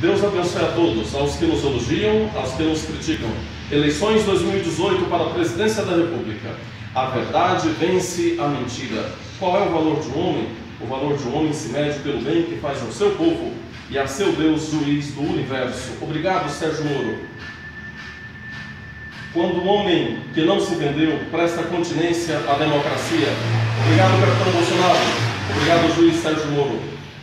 Deus abençoe a todos, aos que nos elogiam, aos que nos criticam. Eleições 2018 para a presidência da República. A verdade vence a mentira. Qual é o valor de um homem? O valor de um homem se mede pelo bem que faz ao seu povo e a seu Deus, juiz do universo. Obrigado, Sérgio Moro. Quando um homem que não se vendeu presta continência à democracia. Obrigado, capitão Bolsonaro. Obrigado, juiz Sérgio Moro.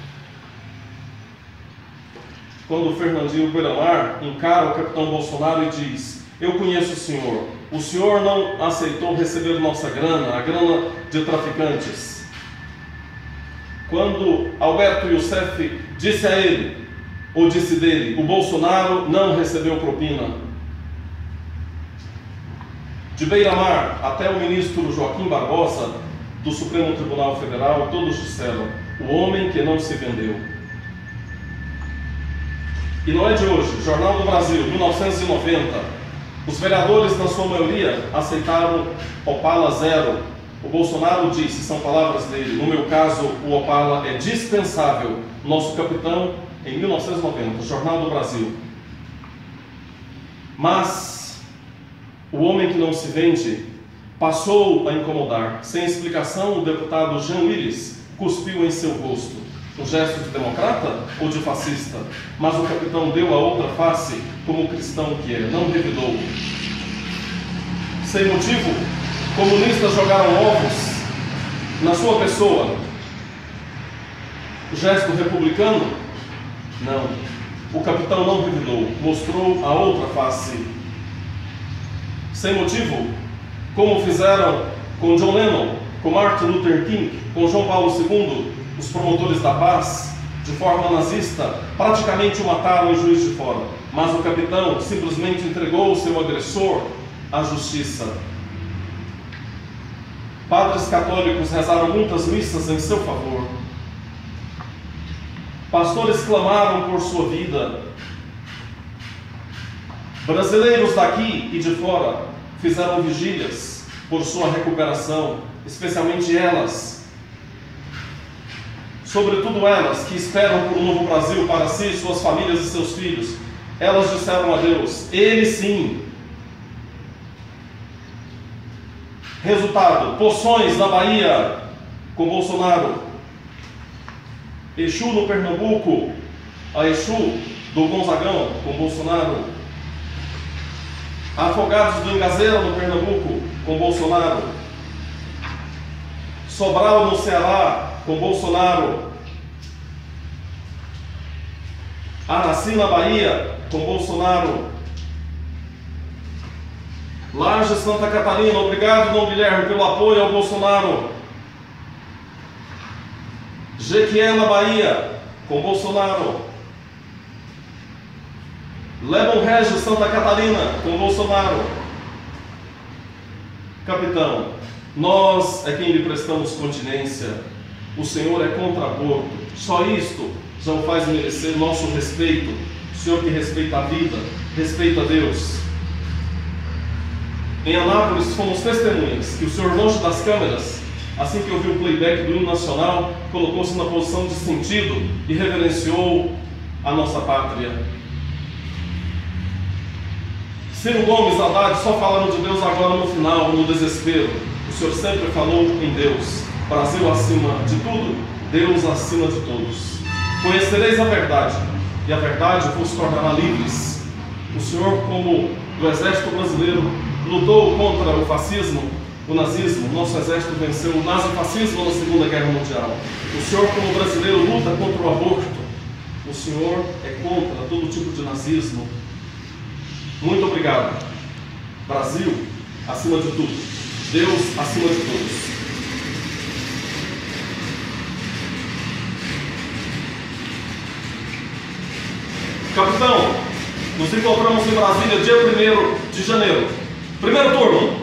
Quando o Fernandinho Beiramar encara o capitão Bolsonaro e diz: eu conheço o senhor não aceitou receber nossa grana, a grana de traficantes. Quando Alberto Youssef disse a ele, ou disse dele, o Bolsonaro não recebeu propina. De Beiramar até o ministro Joaquim Barbosa, do Supremo Tribunal Federal, todos disseram: o homem que não se vendeu. E não é de hoje, Jornal do Brasil, 1990, os vereadores, na sua maioria, aceitaram Opala zero. O Bolsonaro disse, são palavras dele, no meu caso, o Opala é dispensável. Nosso capitão, em 1990, Jornal do Brasil. Mas o homem que não se vende passou a incomodar. Sem explicação, o deputado Jean Willis cuspiu em seu rosto. Um gesto de democrata ou de fascista? Mas o capitão deu a outra face, como cristão que é, não revidou. Sem motivo, comunistas jogaram ovos na sua pessoa. O gesto republicano? Não. O capitão não revidou, mostrou a outra face. Sem motivo, como fizeram com John Lennon, com Martin Luther King, com João Paulo II, os promotores da paz, de forma nazista, praticamente o mataram em Juiz de Fora. Mas o capitão simplesmente entregou o seu agressor à justiça. Padres católicos rezaram muitas missas em seu favor. Pastores clamaram por sua vida. Brasileiros daqui e de fora fizeram vigílias por sua recuperação, especialmente elas, sobretudo elas que esperam por um novo Brasil para si, suas famílias e seus filhos. Elas disseram a Deus: Ele sim. Resultado: Poções na Bahia com Bolsonaro, Exu no Pernambuco, a Exu do Gonzagão com Bolsonaro, Afogados do Engazeira no Pernambuco com Bolsonaro, Sobral no Ceará com Bolsonaro, Araci na Bahia com Bolsonaro, Laje, Santa Catarina. Obrigado, Dom Guilherme, pelo apoio ao Bolsonaro. Jequié na Bahia com Bolsonaro, Lebon Regis, Santa Catarina com Bolsonaro. Capitão, nós é quem lhe prestamos continência. O senhor é contra aborto. Só isto já o faz merecer nosso respeito. O senhor que respeita a vida, respeita a Deus. Em Anápolis fomos testemunhas que o senhor, longe das câmeras, assim que ouviu o playback do hino nacional, colocou-se na posição de sentido e reverenciou a nossa pátria. Ciro Gomes, Haddad só falaram de Deus agora no final, no desespero. O senhor sempre falou em Deus. Brasil acima de tudo, Deus acima de todos. Conhecereis a verdade, e a verdade vos tornará livres. O senhor, como do exército brasileiro, lutou contra o fascismo, o nazismo. Nosso exército venceu o nazifascismo na Segunda Guerra Mundial. O senhor, como brasileiro, luta contra o aborto. O senhor é contra todo tipo de nazismo. Muito obrigado. Brasil acima de tudo, Deus acima de todos. Capitão, nos encontramos em Brasília dia 1º de janeiro. Primeiro turno.